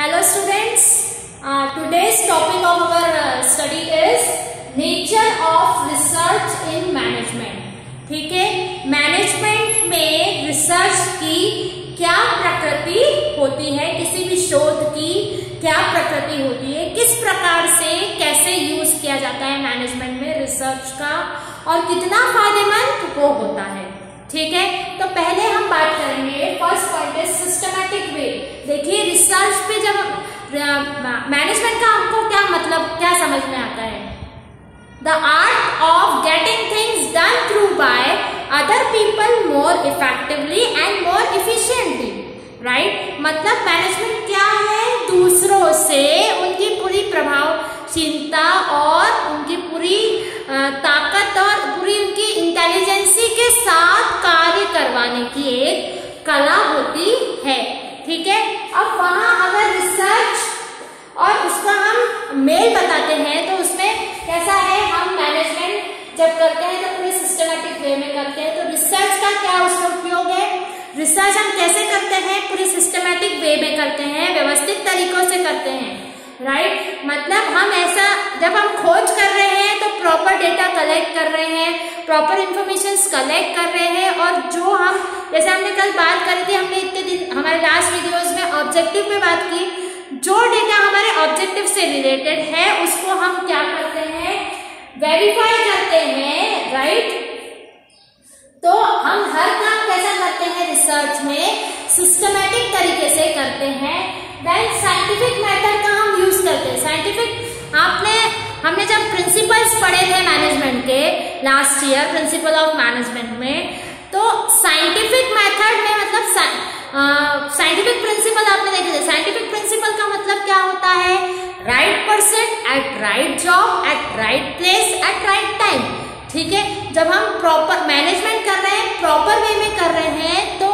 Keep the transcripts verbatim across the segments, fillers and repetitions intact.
Hello students, uh, today's topic of our uh, study is nature of research in management. ठीक है, management में research की क्या प्रकृति होती है, किसी भी शोध की क्या प्रकृति होती है, किस प्रकार से कैसे यूज किया जाता है मैनेजमेंट में रिसर्च का और कितना फायदेमंद वो होता है। ठीक है, तो पहले हम बात करेंगे फर्स्ट पॉइंट है सिस्टमैटिक वे। देखिए रिसर्च पे जब मैनेजमेंट का हमको क्या मतलब क्या समझ में आता है, the art of getting things done through by other people more effectively and more efficiently. Right, मतलब मैनेजमेंट क्या है, दूसरों से उनकी पूरी प्रभावशीलता और उनकी पूरी ताकत और पूरी उनकी इंटेलिजेंसी के साथ कार्य करवाने की एक कला होती है। ठीक है, अब वहां अगर रिसर्च और उसका हम मेल बताते हैं तो उसमें कैसा है, हम मैनेजमेंट जब करते हैं तो पूरे सिस्टमैटिक वे में करते हैं। तो रिसर्च का क्या उसका उपयोग है, रिसर्च हम कैसे करते हैं, पूरे सिस्टमैटिक वे में करते हैं, व्यवस्थित तरीकों से करते हैं। Right right? मतलब हम ऐसा जब हम खोज कर रहे हैं तो प्रॉपर डेटा कलेक्ट कर रहे हैं, प्रॉपर इंफॉर्मेशन कलेक्ट कर रहे हैं और जो हम जैसे हमने कल बात करी थी, हमने इतने दिन हमारे लास्ट वीडियोस में ऑब्जेक्टिव पे बात की, जो डेटा हमारे ऑब्जेक्टिव से रिलेटेड है उसको हम क्या करते हैं, वेरीफाई करते हैं। Right right? तो हम हर काम कैसा करते हैं रिसर्च में, सिस्टमैटिक तरीके से करते हैं। देन साइंटिफिक मेथड का हम यूज करते हैं। साइंटिफिक आपने हमने जब प्रिंसिपल्स पढ़े थे मैनेजमेंट के last year, principle of management में, तो साइंटिफिक मेथड में मतलब साइंटिफिक प्रिंसिपल आपने देखे थे। साइंटिफिक प्रिंसिपल का मतलब क्या होता है, right person at right job at right place at right time. ठीक है, जब हम प्रॉपर मैनेजमेंट कर रहे हैं, प्रॉपर वे में कर रहे हैं, तो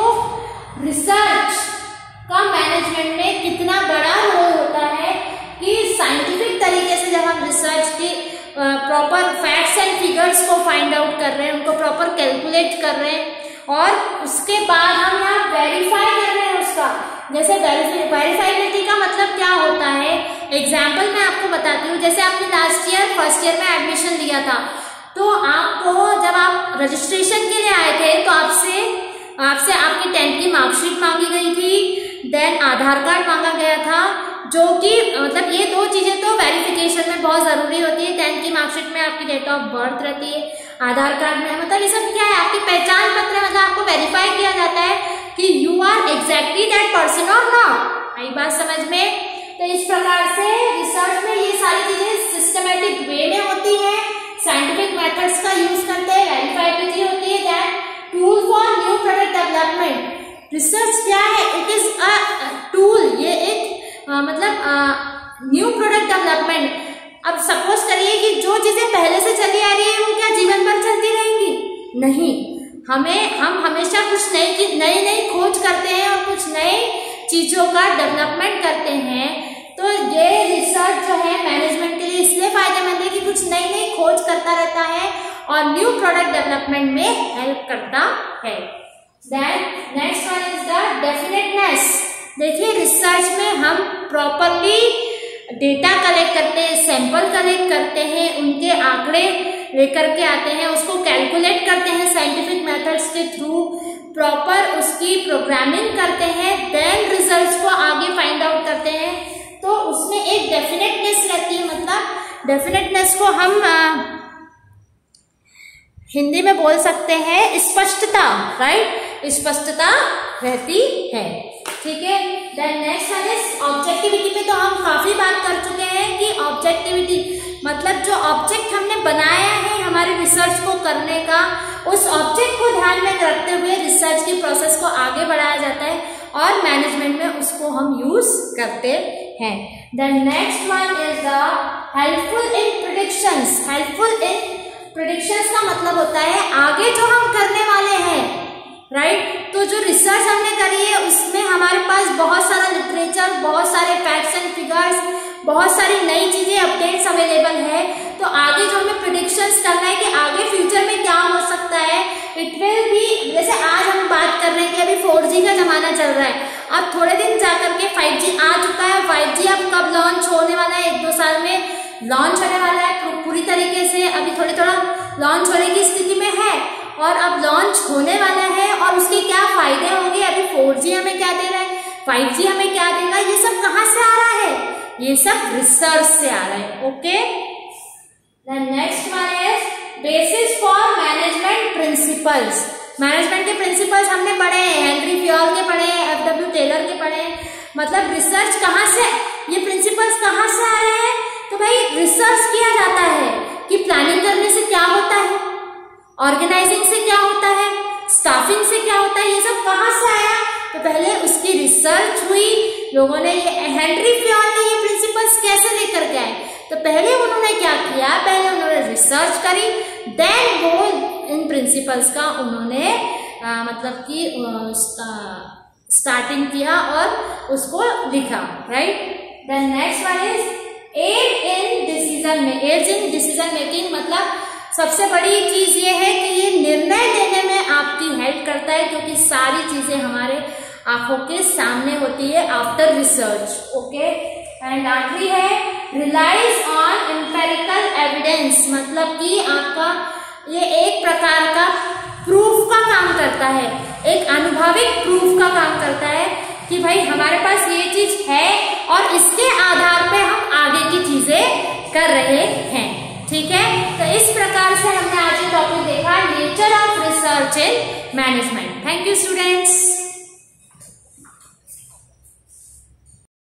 रिसर्च का मैनेजमेंट में कितना बड़ा रोल होता है कि साइंटिफिक तरीके से जब हम रिसर्च की प्रॉपर फैक्ट्स एंड फिगर्स को फाइंड आउट कर रहे हैं, उनको प्रॉपर कैलकुलेट कर रहे हैं और उसके बाद हम यहाँ वेरीफाई कर रहे हैं उसका। जैसे वेरीफाइबिलिटी का मतलब क्या होता है, एग्जाम्पल मैं आपको बताती हूँ। जैसे आपने लास्ट ईयर फर्स्ट ईयर में एडमिशन लिया था, तो आपको जब आप रजिस्ट्रेशन के लिए आए थे तो आपसे आपसे आपकी टेंथ की मार्कशीट मांगी गई थी, देन आधार कार्ड मांगा गया था, जो कि मतलब ये दो चीजें तो वेरिफिकेशन में बहुत जरूरी होती है। टेंथ की मार्कशीट में आपकी डेट ऑफ बर्थ रहती है, आधार कार्ड में मतलब ये सब क्या है, आपकी पहचान पत्र, मतलब आपको वेरीफाई किया जाता है कि you are exactly that person और नॉट। आई बात समझ में? तो इस प्रकार से रिसर्च में ये सारी चीजें सिस्टमैटिक वे में होती है, साइंटिफिक मेथड्स का यूज करते हैं, वेरीफाइबिलिटी होती है, that tool for new product development. Research क्या है, इट इज अ टूल, ये एक आ, मतलब न्यू प्रोडक्ट डेवलपमेंट। अब सपोज करिए कि जो चीजें पहले से चली आ रही है वो क्या जीवन भर चलती रहेंगी? नहीं, हमें हम हमेशा कुछ नई नई नई खोज करते हैं और कुछ नई चीजों का डेवलपमेंट करते हैं। तो ये रिसर्च जो है मैनेजमेंट के लिए इसलिए फायदेमंद है कि कुछ नई नई खोज करता रहता है और न्यू प्रोडक्ट डेवलपमेंट में हेल्प करता है। Then next one is the definiteness. देखिए रिसर्च में हम प्रॉपरली डेटा कलेक्ट करते हैं, सैंपल कलेक्ट करते हैं, उनके आंकड़े लेकर के आते हैं, उसको कैलकुलेट करते हैं साइंटिफिक मेथड्स के थ्रू, प्रॉपर उसकी प्रोग्रामिंग करते हैं, देन रिजल्ट्स को आगे फाइंड आउट करते हैं। तो उसमें एक डेफिनेटनेस रहती है, मतलब डेफिनेटनेस को हम आ, हिंदी में बोल सकते हैं स्पष्टता। राइट, स्पष्टता रहती है। ठीक है, then next one is objectivity पे तो हम काफी बात कर चुके हैं कि ऑब्जेक्टिविटी मतलब जो ऑब्जेक्ट हमने बनाया है हमारे रिसर्च को करने का, उस ऑब्जेक्ट को ध्यान में रखते हुए रिसर्च की प्रोसेस को आगे बढ़ाया जाता है और मैनेजमेंट में उसको हम यूज करते हैं। Then next one is the helpful in predictions. Helpful in predictions का मतलब होता है आगे जो हम करने वाले हैं। Right right? तो जो रिसर्च हमने करी है उसमें हमारे पास बहुत सारा लिटरेचर, बहुत सारे फैक्ट्स एंड फिगर्स, बहुत सारी नई चीजें अपडेट्स अवेलेबल है। तो आगे जो हमें प्रेडिक्शंस करना है कि आगे फ्यूचर में क्या हो सकता है, इट विल बी, जैसे आज हम बात कर रहे हैं कि अभी फोर जी का जमाना चल रहा है। अब थोड़े दिन जाकर के फाइव जी आ चुका है। फाइव जी अब कब लॉन्च होने वाला है, एक दो साल में लॉन्च होने वाला है पूरी तरीके से। अभी थोड़ी थोड़ा लॉन्च होने की स्थिति में है और अब लॉन्च होने वाला है। और उसके क्या फायदे होंगे, अभी फोर जी हमें क्या दे रहा है, फाइव जी हमें क्या देगा, ये सब कहाँ से आ रहा है, ये सब रिसर्च से आ रहा है। Okay, the next one is basis for management principles. Management के प्रिंसिपल्स हमने पढ़े हैं, हेनरी फ्योल के पढ़े हैं, एफ डब्ल्यू टेलर के पढ़े हैं। मतलब रिसर्च कहाँ से, ये प्रिंसिपल्स कहाँ से आए हैं, तो भाई रिसर्च किया जाता है कि प्लानिंग करने से क्या होता है, ऑर्गेनाइजिंग से क्या होता है, स्टाफिंग से क्या होता है, ये सब कहाँ से आया, तो पहले उसकी रिसर्च हुई। लोगों ने ये हेनरी फ्योल ने ये प्रिंसिपल्स कैसे लेकर के आए, तो पहले उन्होंने क्या किया, पहले उन्होंने रिसर्च करी, देन वो इन प्रिंसिपल्स का उन्होंने आ, मतलब कि स्टार्टिंग किया और उसको लिखा, right. Then next one is aid in decision में, एड इन डिसीजन मेकिंग, मतलब सबसे बड़ी चीज ये है कि ये निर्णय लेने में आपकी हेल्प करता है, क्योंकि सारी चीजें हमारे आंखों के सामने होती है आफ्टर रिसर्च। ओके, एंड आखिरी है रिलाइज ऑन एम्पेरिकल एविडेंस, मतलब कि आपका ये एक प्रकार का प्रूफ का काम करता है, एक अनुभविक प्रूफ का काम करता है कि भाई हमारे पास ये चीज है और इसके आधार पे हम आगे की चीजें कर रहे हैं। ठीक है, तो इस प्रकार से हमने आज ये टॉपिक देखा, nature of research in management. Thank you students.